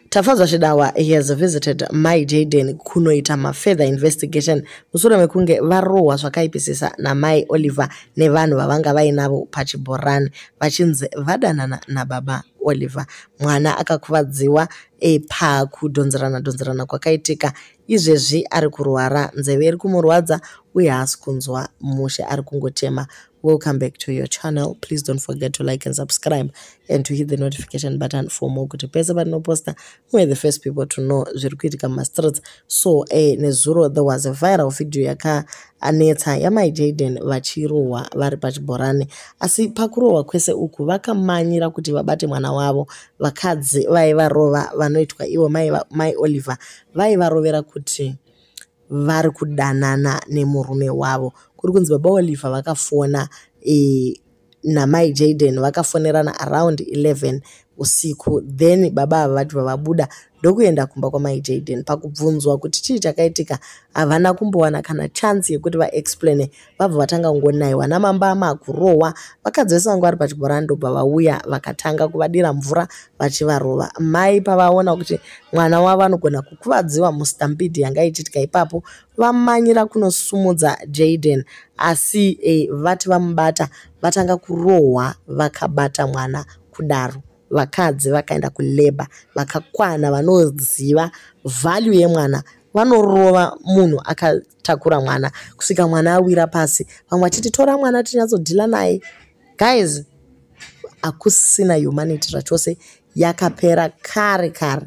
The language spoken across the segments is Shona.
Tafazwa Shidawa, he has visited Mai Jayden kunoita further investigation mushure mekunge varohwa zvakaipisisa naMai Oliver nevanhu vavanga vainavo pachibhorani vachinzi vadanana nababa Oliver. Mwana akakuvadziwa pakudhonzerana kwakaitika. Izvezvi ari kurwara, nzeve iri kumurwadza uye haasi kunzwa mushe, ari kungotema. Welcome back to your channel. Please don't forget to like and subscribe and to hit the notification button for more kuti pese patinoposta we're the first people to know zviri kuitika mumastreets. So nezuro there was a viral video yakanetsa yaMai Jayden vachirohwa vari pachibhorani, asi pakurohwa kwese uku vakamanyira kuti vabate mwana wavo. Vakadzi vaivarova vanoitwa ivo Mai Oliver vaivarovera kuti vari kudanana nemurume wavo. Kuri kunzi baba Oliver vakafona naMai Jayden vakafonerana around 11 usiku, then baba ava vati vavabuda ndokuenda kumba kwaMai Jayden. Pakubvunzwa kuti chii chakaitika havana kumbowana kana chance yekuti vaexplaine. Vabva vatanga kungonaiwa namambama kurohwa. Vakadzi vese vanga vari pachibhorani ndobva vauya vakatanga kuvadira mvura vachivarova. Mai pavaona kuti mwana wavo anogona kukuvadziwa mustampede yanga ichiitika ipapo, vamanyira kunosumudza Jayden, asi vati vamubata vatanga kurohwa vakabata mwana kudaro. Vakadzi vakaenda kulabor, vakakwana vanoziva value yemwana vanorova munhu akatakura mwana kusvika mwana awira pasi. Vamwe vachiti tora mwana tinyatsodhila naye. Guys, hakusina humanity zvachose, yakapera kare kare.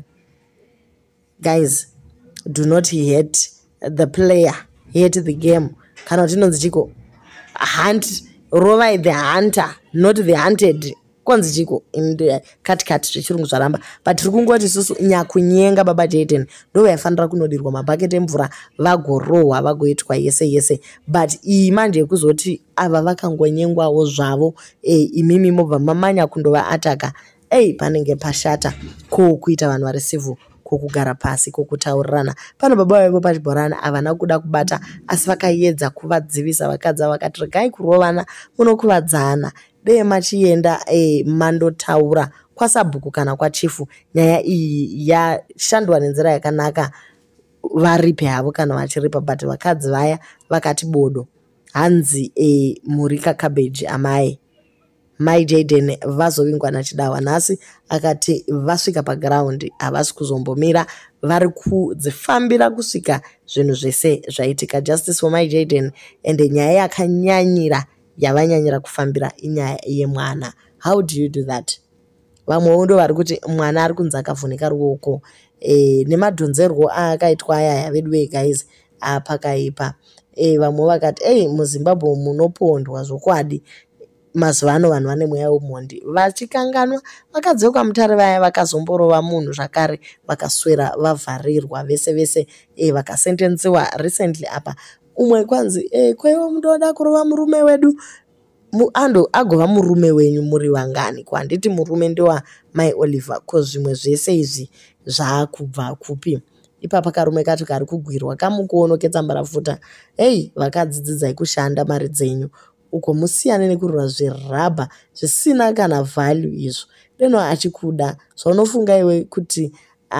Guys, do not hate the player, hate the game. Kana tinonzi chiko hunt, rovai the hunter, not the hunted. Konzi chiko katikati zvechirungu zvaramba, but tiri kungoti isusu nyakunyenga baba Jayden ndo vaifanira kunodirwa mabhaketi emvura vagorohwa vagoitwa yese. But iyi manje yekuzoti ava vakangonyengwawo zvavo, imimi mobva mamanya kundova ataka, panenge pashata. Kuita vanhu vari civil, kugara pasi, kutaurirana. Pano baba vavo pachibhorani havana kuda kubata, asi vakaedza kuvadzivisa vakadzi vakati regai kurovana munokuvadzana. Dei machienda mandotaura kwasabhuku kana kwachifu nyaya iyi yashandwa nenzira yakanaka varipe havo kana vachiripa. But vakadzi vaya vakati bodo, hanzi murika cabbage amai. Mai Jayden vazovingwa naChidawa nhasi akati vasvika paground havasi kuzombomira, vari kudzifambira kusvika zvinhu zvese zvaitika. Justice for Mai Jayden. And nyaya yakanyanyira yavanyanyira kufambira inyaya yemwana. How do you do that? Vamwewo ndo vari kuti mwana ari kunzi akavhunika ruoko, nemadhonzerwo akaitwa ayaya vedu guys apakaipa. Vamwe vakati muZimbabwe munopondwa zvokwadi. Mazuva ano vanhu vane mweya wemhondi, vachikanganwa vakadzi vekwaMutare vaya vakazomborova munhu zvakare vakaswera vavharirwa vese vakasentensiwa recently apa. Umwe kwanzi kwewo mundoda kurova murume wedu, agova murume wenyu muri vangani? Kwanditi murume ndewa Mai Oliver, ko zvimwe zvese izvi zvakubva kupi? Ipapa karume kacho kari kugwirwa kamukono ketsamba rafuta. Vakadzi dzidzai kushanda mari dzenyu uko, musiyane nekurura zvirabha zvisina kana value izvo. Deno achikuda zvaunofunga iwe kuti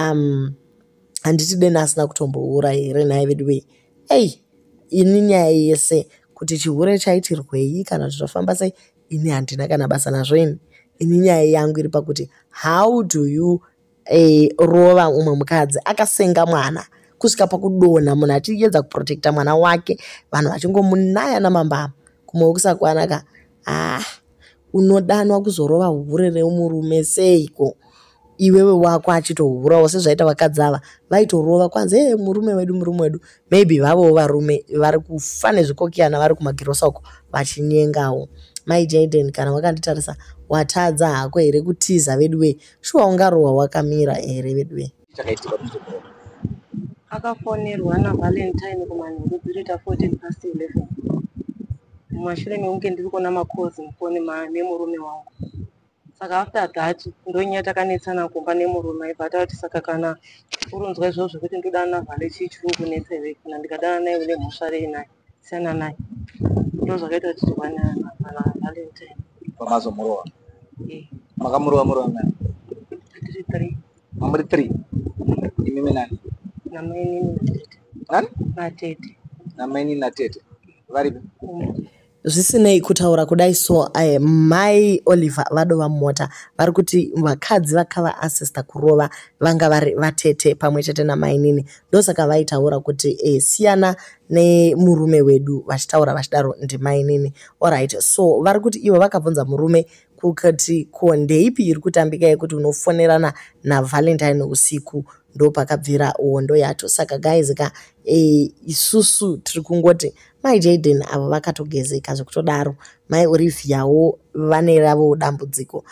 handiti deno asina kutomboura here naye vedu wei. Ini nyaya yese kuti chihure chaitirwei kana zvofamba sei, ini handina kana basa nazvo. Ini nyaya yangu iri pakuti how do you rova umwe mukadzi akasenga mwana kusvika pakudonha, munhu achiedza kuprotecta mwana wake, vanhu vachingomunaya namambama. Kumwe kusakwanaka, unodanwa kuzorova huhure remurume seiko? Iwewe wako achitohurawo sezvaita vakadzi ava vaitorova kwanzi murume wedu. Maybe vavo varume vari kufa nezvikokiyana vari kumagirosa uko vachinyengawo. Mai Jayden, kana wakanditarisa watadza hako here kutiza vedu wei? Shuwa ungarohwa wakamira here vedu wei? Akafonerwa naValentine kumanheru dzinoita 11:14. Mumashure mekunge ndiri kuona makozi mufoni nemurume wangu. Saka after that ndonyaya takanetsana kumba nemurume aibva tati saka kana urunzwa izvozvo kuti ndodana naVhale chichungu netseve, kana ndikadana naye une mhosva rei naye, siyana naye. Ndo zvakaita kuti tiwane naValentine. Pamazomurohwa? Makamurova naye? 33. Muri 3. Imimi nani? Namainini natete. Nani? Natete. Namainini natete. Varipi? Zvisinei kutaura kudai so mai Oliver vado vamota vari kuti vakadzi vakava asista kurova vanga vari vatete pamwe chete namainini ndosaka vaitaura kuti siyana nemurume wedu vachitaura vachidaro ndimainini. Alright, so vari kuti ivo vakabvunza murume kuti ko ndeipi iri kutambika yekuti unofonerana naValentine usiku ndo pakabvira hondo yacho. Saka guys isusu tiri kungoti mai Jayden avo vakatogezeka zvekutodaro, mai Oliviawo vane ravo dambudziko.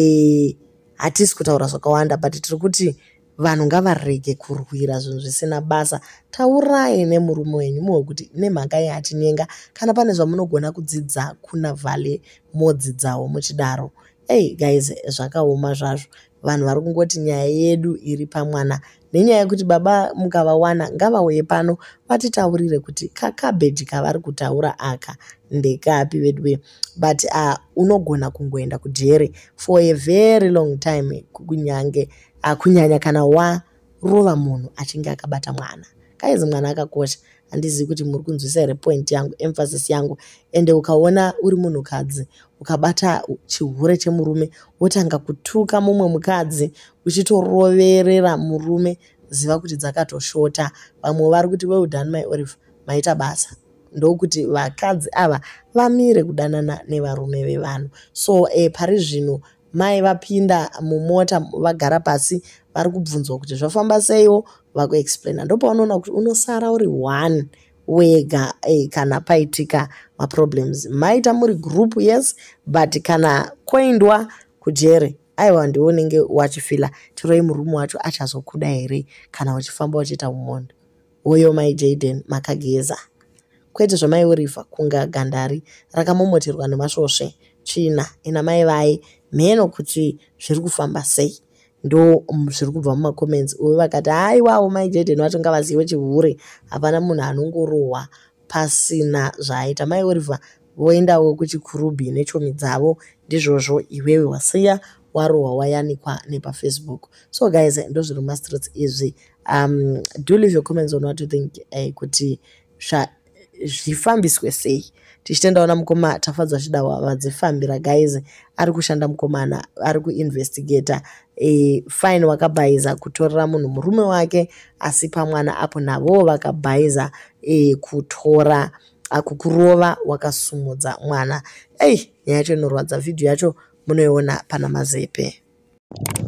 Hatisi kutaura zvakawanda but tiri kuti vanhu ngavarege kurwira zvinhu zvisina basa. Taurai nemurume wenyu muwe kuti nemhaka yatinyenga kana pane zvamunogona kudzidza kuna Vale modzidzawo muchidaro. Guys, zvakaoma zvazvo. Vanhu vari kungoti nyaya yedu iri pamwana nenyaya yekuti baba mukavawana ngavauye pano vatitaurire kuti kakabeji kavari kutaura aka ndekapi vedwe. But unogona kungoenda kujere for a very long time kunyange kunyanya kana warova munhu achinge akabata mwana. Guys, mwana akakosha. Handizivi kuti muri kunzwisa here point yangu, emphasis yangu. Ende ukaona uri munhukadzi ukabata chihure chemurume wotanga kutuka mumwe mukadzi uchitoroverera murume, ziva kuti dzakatoshota. Vamwe vari kuti well done my Olive, maita basa. Ndokuti vakadzi ava vamire kudanana nevarume vevanhu. So pari zvino mai vapinda mumota vagara pasi vari kubvunzwa kuti zvafamba seiwo vakuexplaina. Ndopaunoona kuti unosara uri one wega kana paitika maproblems. Maita muri group yes, but kana koindwa kujere aiwa ndiwo unenge wachifila tiroi murume wacho achazokuda here kana uchifamba uchiita umondo. Oyo mai Jayden makageza. Kwete zvamai Oliver kunga gandari rakamomoterwa nemasvosve tsvina ina mai vai mheno kuti zviri kufamba sei. Ndo zviri kubva mumacomments uye vakati aiwawo mai Jayden vacho ngavazive chihure hapana munhu anongorohwa pasina zvaaita. Mai Oliver voendawo kuchikurubhi nechomi dzavo ndizvozvo iwewe wasiya warohwa wayanikwa nepaFacebook. So guys, ndo zviri mumastreets izvi. Do leave your comments on what you think kuti zvifambiswe sei. Tichitendaona mukoma tafadzwa chida wadzifambira guys. Ari kushanda mukomana ari kuinvestigata fine wakabhaiza kutorera munhu murume wake asi pamwana apo navo vakabhaiza kutora kukurova wakasumudza mwana. Nyaya yacho inorwadza. Video yacho munoiona pana mazepe.